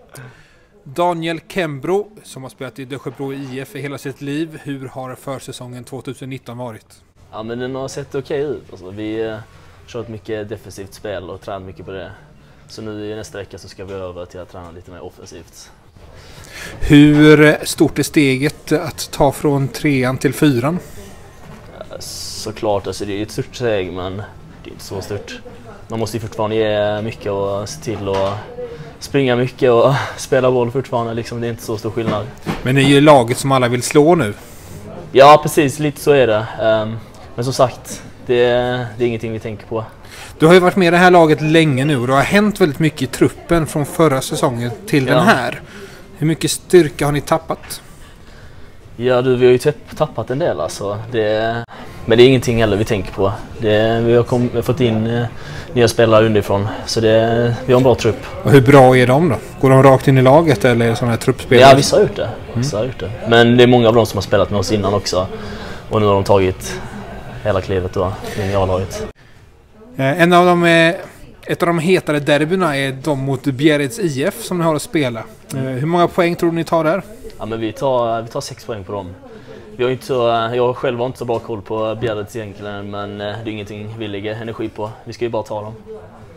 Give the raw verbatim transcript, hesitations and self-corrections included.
Daniel Kembro, som har spelat i Dösjebro I F i hela sitt liv. Hur har försäsongen tjugonitton varit? Ja, men den har sett okej ut. Alltså, vi har kört mycket defensivt spel och tränat mycket på det. Så nu i nästa vecka så ska vi över till att träna lite mer offensivt. Hur stort är steget att ta från trean till fyran? Ja, såklart, alltså, det är ett stort steg, men det är inte så stort. Man måste ju fortfarande ge mycket och se till att springa mycket och spela boll fortfarande. Liksom, det är inte så stor skillnad. Men ni är ju laget som alla vill slå nu. Ja, precis. Lite så är det. Men som sagt, det är, det är ingenting vi tänker på. Du har ju varit med i det här laget länge nu och det har hänt väldigt mycket i truppen från förra säsongen till Ja. den här. Hur mycket styrka har ni tappat? Ja, du, vi har ju tappat en del alltså. Det, men det är ingenting heller vi tänker på. Det, vi har kom, vi har fått in eh, nya spelare underifrån, så det, vi har en bra trupp. Och hur bra är de då? Går de rakt in i laget eller är det sådana här truppspelare? Ja, vissa har gjort det. Vissa har gjort det. Men det är många av dem som har spelat med oss innan också. Och nu har de tagit hela klivet då, in i A-laget. Eh, En av de, eh, ett av de hetare derbyna är de mot Bjärreds I F som ni har att spela. Eh, Hur många poäng tror ni tar där? Ja, men vi tar, vi tar sex poäng på dem. Vi har inte så, jag själv har inte så bra koll på Bjärreds egentligen, men det är ingenting vi lägger energi på. Vi ska ju bara ta dem.